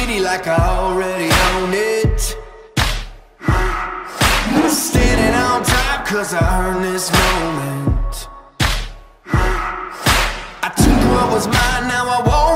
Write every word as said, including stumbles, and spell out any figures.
city like I already own it. Standing on top cause I earned this moment. I took what was mine, now I won't